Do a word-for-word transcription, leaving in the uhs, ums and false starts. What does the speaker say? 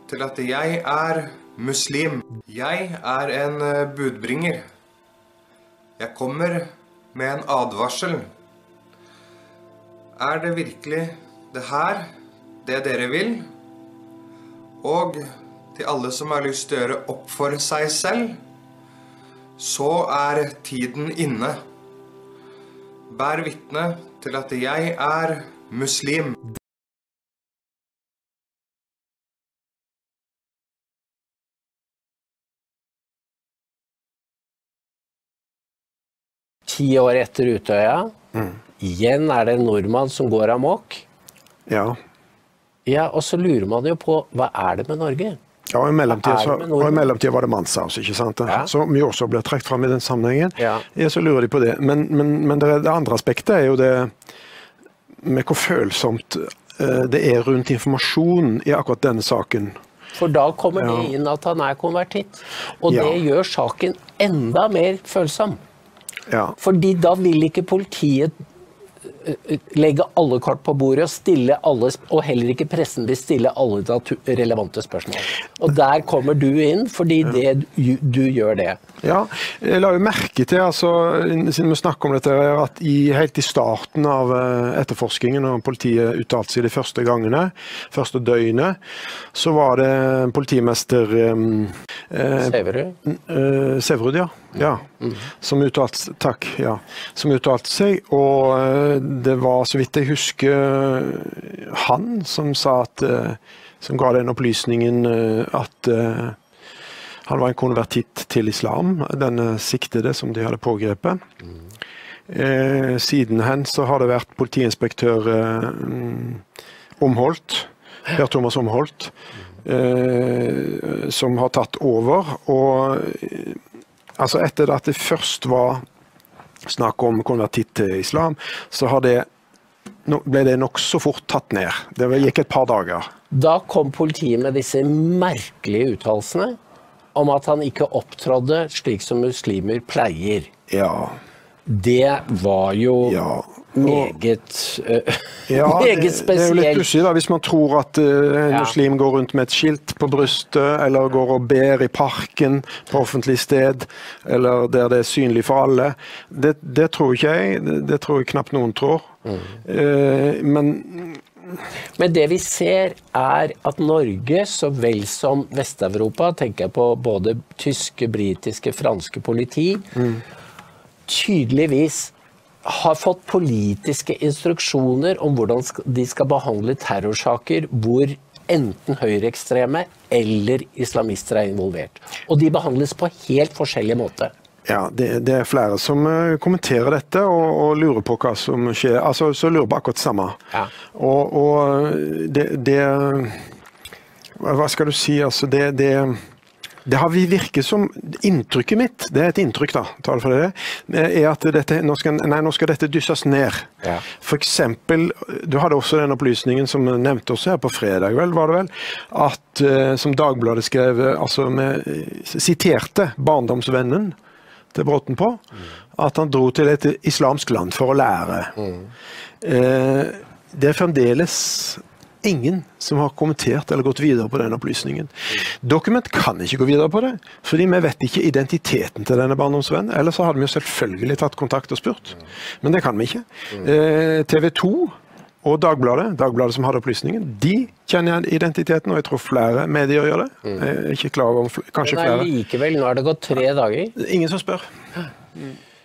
til at jeg er muslim. Jeg er en budbringer. Jeg kommer med en advarsel. Er det virkelig det her, det dere vil? Og til alle som har lyst til å gjøre opp for seg selv, så er tiden inne. Bær vitne til at jeg er muslim. Ti år etter Utøya, mm. igjen er det en nordmann som går amok. Ja. Ja, og så lurer man jo på, hva er det med Norge? Ja, og i mellomtiden var det Manshaus, ikke sant? Ja. Som jo også ble trekt frem i den sammenhengen. Ja. Ja, så lurer de på det. Men, men, men det, det andre aspektet er jo det med hvor følsomt det er rundt informasjon i akkurat denne saken. For da kommer ja. det inn at han er konvertitt. Og ja. det gjør saken enda mer følsom. Ja. Fordi da vil ikke politiet legge alle kort på bordet og stille alle, og heller ikke pressen vil stille alle relevante spørsmål. Og der kommer du inn, fordi det, du gjør det. Ja, jeg la jo merke til, altså, siden vi snakker om dette, at i, helt i starten av etterforskningen, når politiet uttalte seg de første gangene, første døgnet, så var det politimester eh, Sæverud? Eh, Sæverud, ja. Ja, mm. som uttalte, takk, ja, som uttalte seg, og uh, det var, så vidt jeg husker, han som sa at, uh, som ga den opplysningen uh, at uh, han var en konvertitt til islam, denne siktede som de hadde pågrepet. Mm. Uh, siden hen så har det vært politiinspektør uh, Omholt, Per Thomas Omholt, uh, som har tatt over, og altså etter at det først var snakk om konvertitt til islam, så det, ble det nok så fort tatt ned. Det gikk et par dager. Da kom politiet med disse merkelige uttalelsene om at han ikke opptrådde slik som muslimer pleier. Ja. Det var jo ja. meget, uh, ja, meget spesielt. Det er jo litt pussig da, hvis man tror at uh, en ja. muslim går rundt med et skilt på brystet, eller går og ber i parken på offentlig sted, eller der det er synlig for alle. Det, det tror ikke jeg, det, det tror jeg knapt noen tror. Mm. Uh, men... Men det vi ser er at Norge, så vel som Vest-Europa, tenker jeg på både tyske, britiske, franske politi, mm. tydeligvis har fått politiske instruksjoner om hvordan de skal behandle terrorsaker hvor enten høyreekstreme eller islamister er involvert. Og de behandles på helt forskjellige måter. Ja, det, det er flere som kommenterer dette og, og lurer på hva som skjer. Altså, så lurer på akkurat samme. Ja. Og, og det, det... Hva skal du si? Altså, det... det Det har vi virket som, inntrykket mitt, det er et inntrykk da, tal for det, er at dette, nå, skal, nei, nå skal dette dysses ned. Ja. For eksempel, du hadde også den opplysningen som nevnte også her på fredag, vel, var det vel, at som Dagbladet skrev, altså med, siterte barndomsvennen til Bråten på, mm. at han dro til et islamsk land for å lære. Mm. Eh, det er fremdeles ingen som har kommentert eller gått videre på den opplysningen. Dokument kan ikke gå videre på det, fordi vi vet ikke identiteten til denne barndomsvennen, ellers så hadde vi jo selvfølgelig tatt kontakt og spurt. Men det kan vi ikke. Eh, T V to og Dagbladet, Dagbladet som hadde opplysningen, de kjenner identiteten, og jeg tror flere medier gjør det. Jeg er ikke klar over, kanskje flere. Men likevel, nå har det gått tre dager. Ingen som spør.